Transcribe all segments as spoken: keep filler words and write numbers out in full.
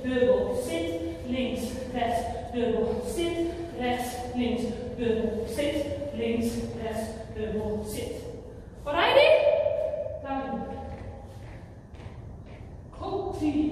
dubbel, zit, links, rechts, dubbel, zit, rechts, links, dubbel, zit, links, rechts, dubbel, zit. Alrighty? Laten we doen. Goed-ie.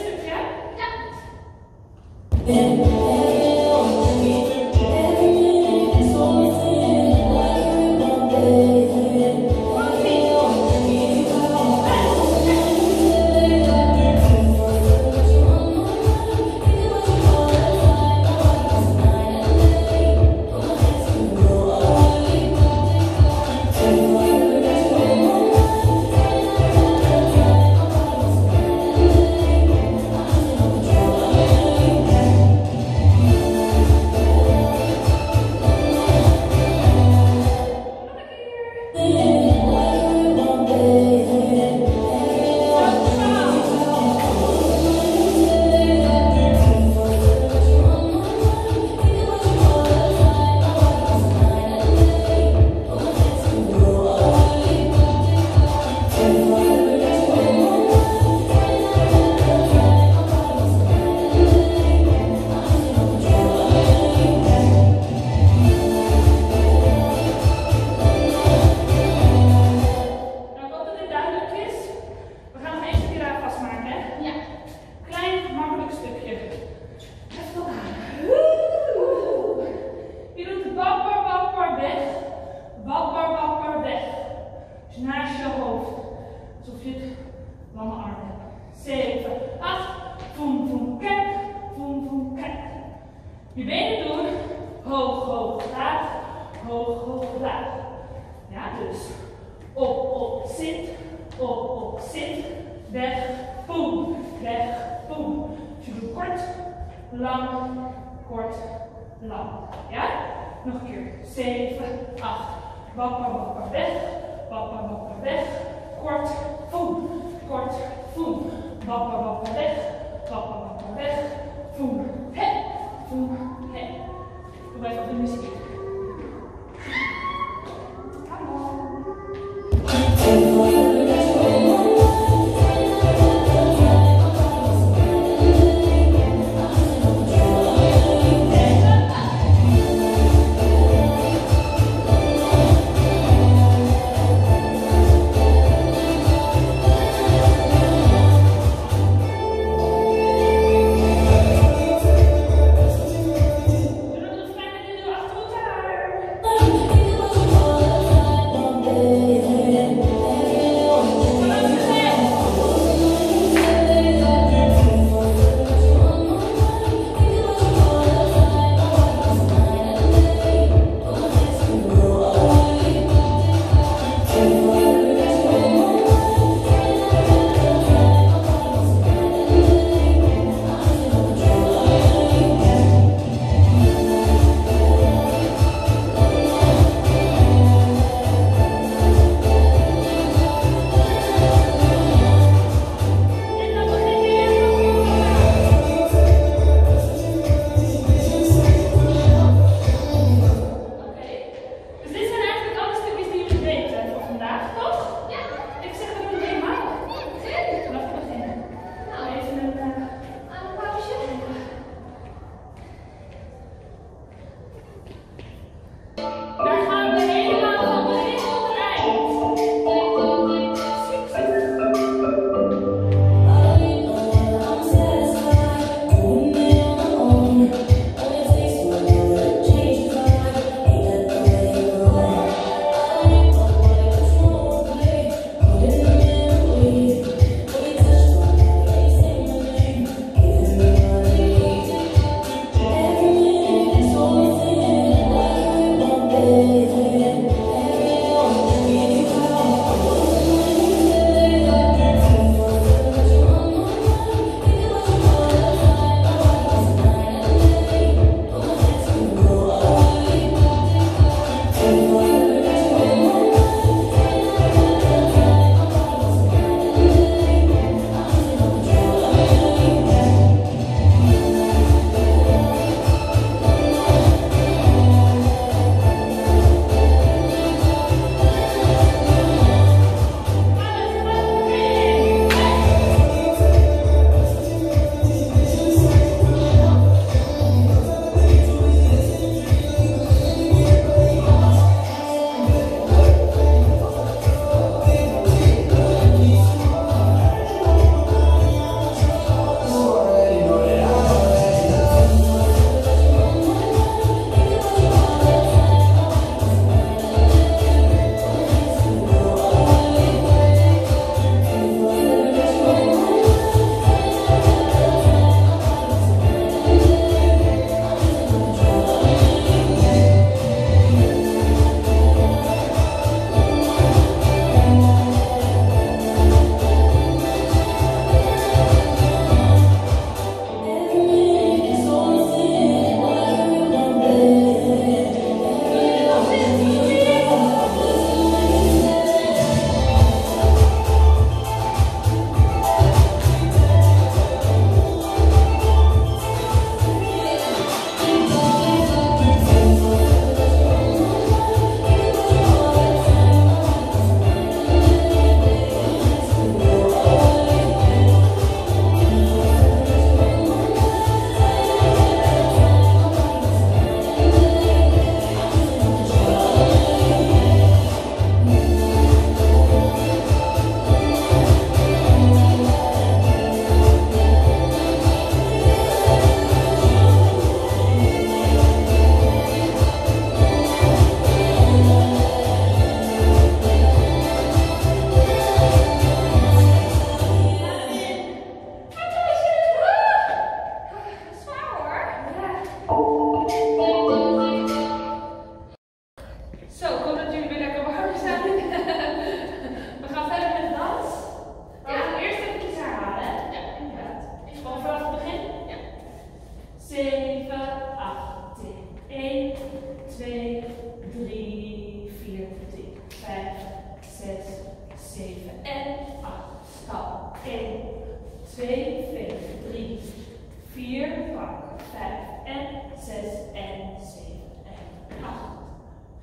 Every minute zit, op, op, zit, weg, boem, weg, boem. Dus je doet kort, lang, kort, lang. Ja? Nog een keer. zeven, acht. Wapper, wapper, weg. Wapper, wapper, weg. Kort, voem. Kort, voem. Wapper, wapper, weg. Wapper, wapper, weg. Voem, he. Voem, he. Doe maar even op de muziek.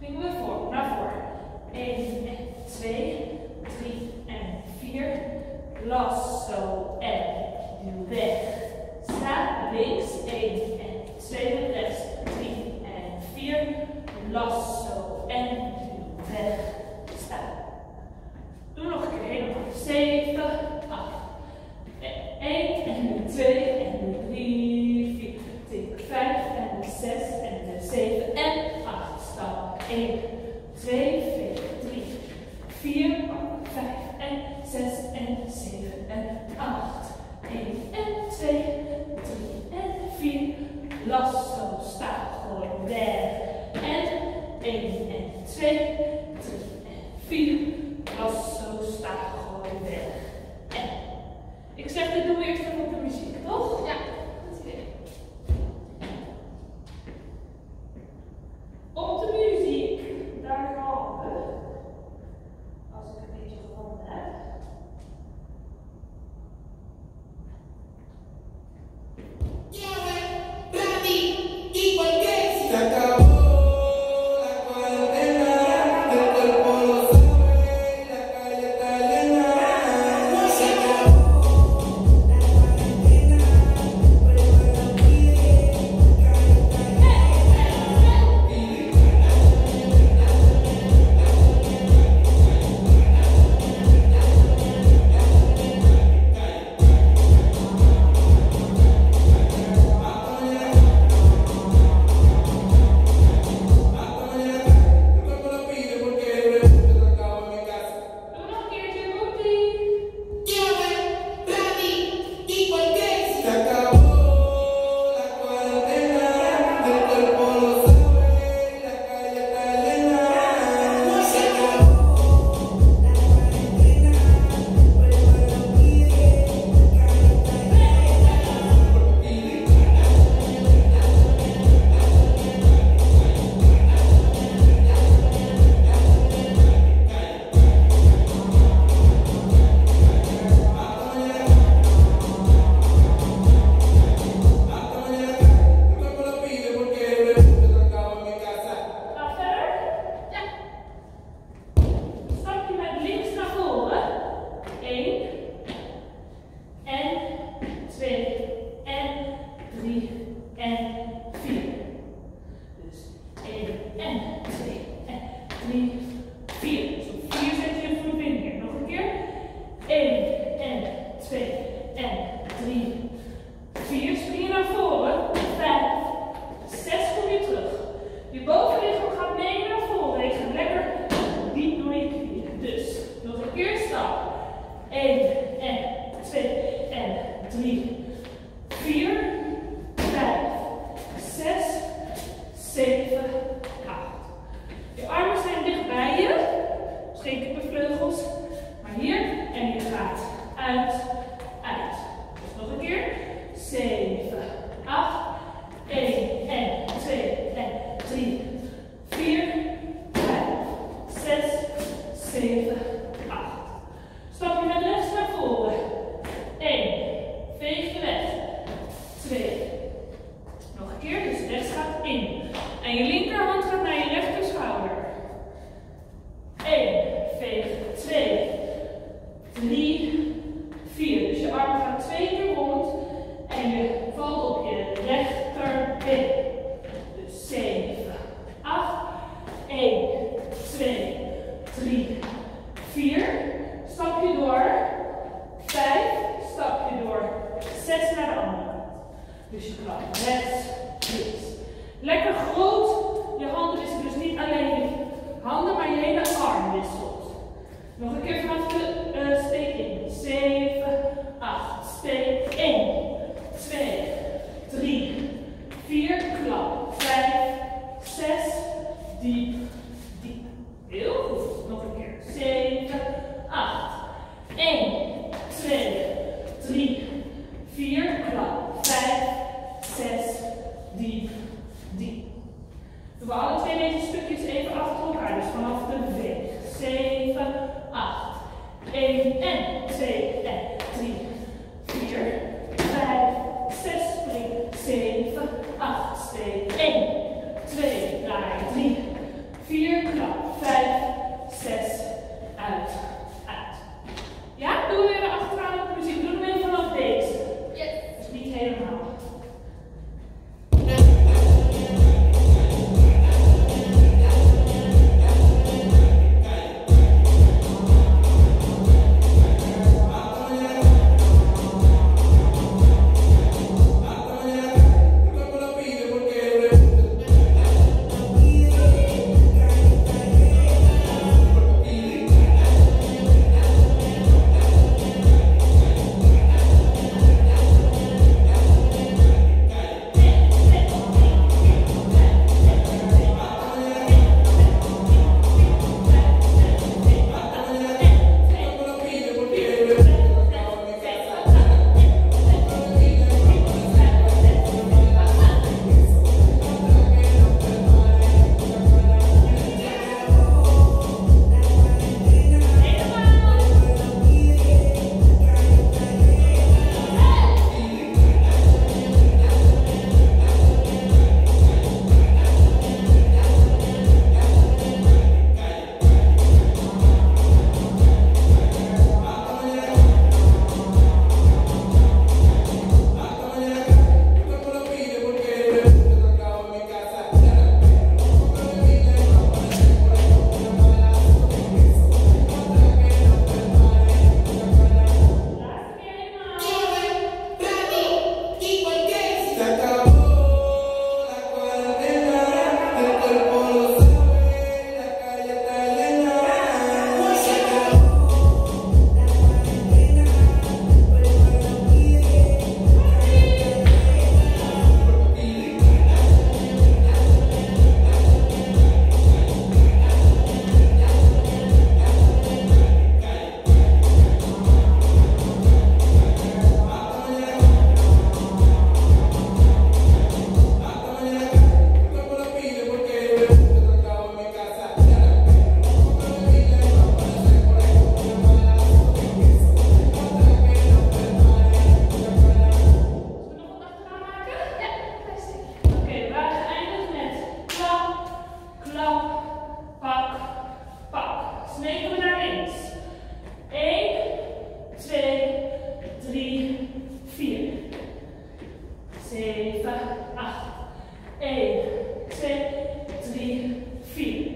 Springen we voor, naar voren. één en twee, drie en vier. Lasso en duw weg. Sta links. één en twee rechts. drie en vier. Lasso en duw weg. Sta. Doe nog een keer helemaal. zeven, acht. één en twee en drie, vier. Tik vijf en zes en zeven en acht. Stap. één, twee, drie, vier, vijf en zes en zeven en acht. één en twee, drie en vier. Lasso, sta, gooi weg. En één en twee, drie en vier. Lasso, sta, gooi weg. En. Ik zeg, dit doen we eerst even op de muziek, toch? Ja, goed idee. Op de muziek, daar gaan we. Als ik een beetje gevonden heb. zeven, acht, twee, één, twee, drie, vier, Sneken we naar links. één, twee, drie, vier. zeven, acht. één, twee, drie, vier.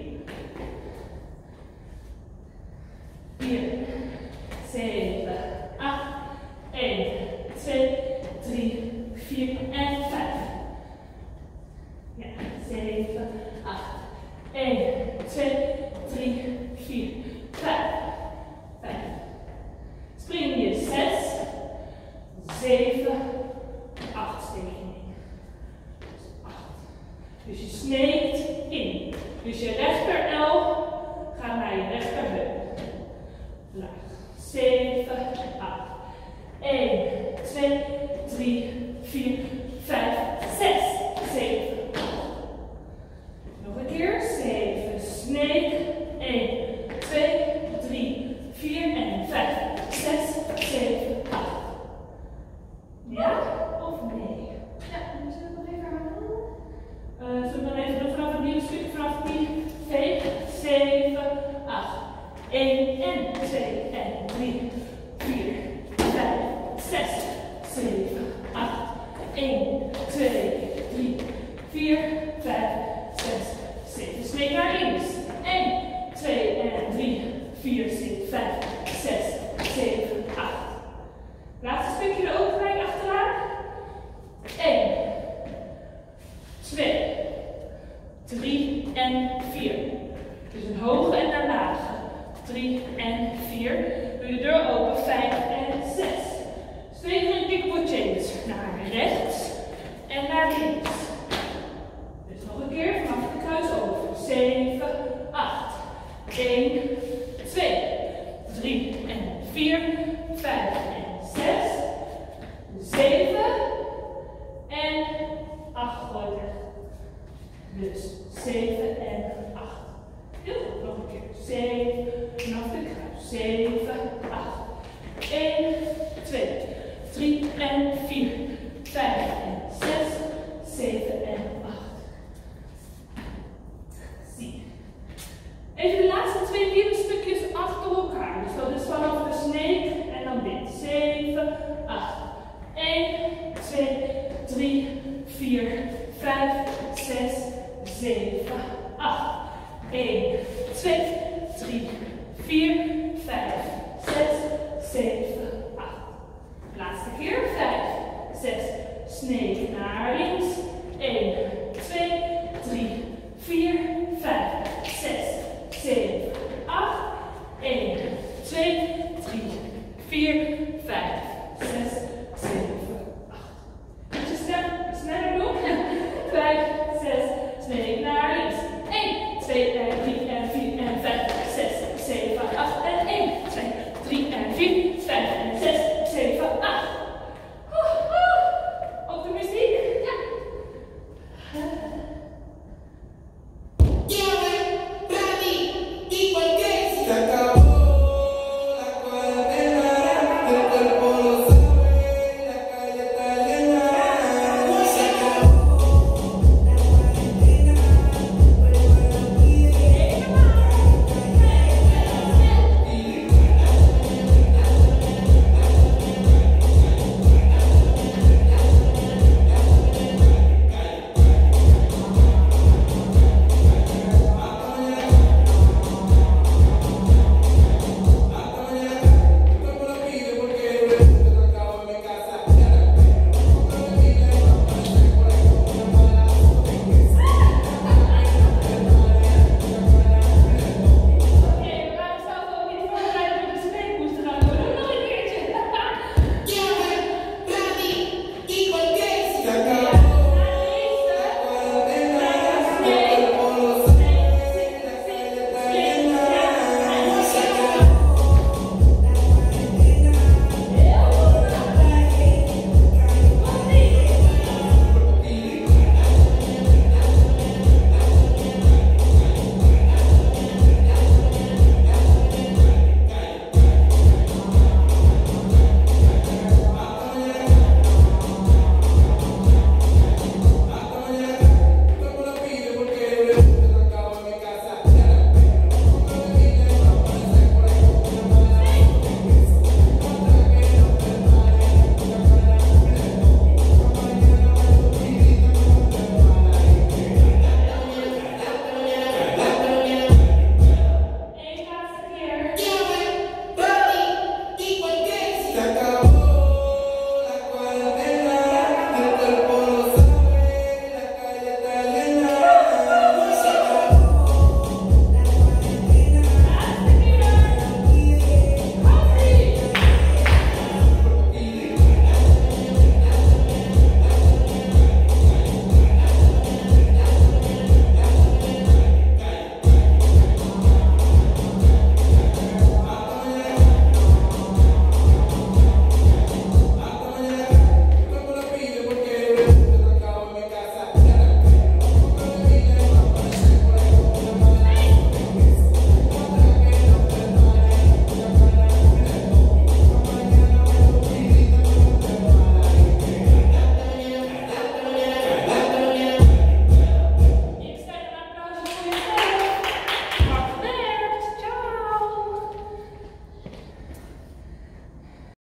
vier, zeven, acht. één, twee, drie, vier en vijf. Ja, zeven, acht. één, twee, drie, vier, vijf. vijf. Spring je zes, zeven, acht steek je in. acht. Dus je sneekt in. Dus je rechter-el gaat naar je rechterheup. Laag. zeven, acht. één, twee, drie, vier, vijf, zes, zeven, acht. Nog een keer. zeven, sneek. één, twee, drie, vier en vijf, zes, zeven, acht. Ja of nee? Ja, dan zullen we nog even herhalen. Uh, zullen we dan even doen vanaf het nieuwe stuk, vanaf die veeg, zeven, acht. één en twee en drie, vier, vijf, zes, zeven, acht. één, twee, drie, vier, vijf, zes, zeven. Sneek naar links. één, twee en drie, vier, vijf, zes, zeven, acht. Laatste stukje er ook gelijk achteraan. één, twee, drie en vier. Dus een hoge en een lage. drie en vier. Doe je deur open. vijf en zes. Steek een kickboard naar rechts en naar links. Dus nog een keer vanaf de kruis over. zeven, acht. één, twee, drie en vier, vijf en zes, zeven en acht. Gooi weg. Dus zeven en acht. Heel goed, nog een keer. zeven, vanaf de kruis. zeven, acht. één, twee, drie en vier, vijf en zes, zeven en acht. Zie. Even de laatste twee wielerstukjes achter elkaar. Dus dat is vanaf de sneek en dan dit. zeven, acht. één, twee, drie, vier, vijf, zes, zeven, acht. één, twee, drie, vier,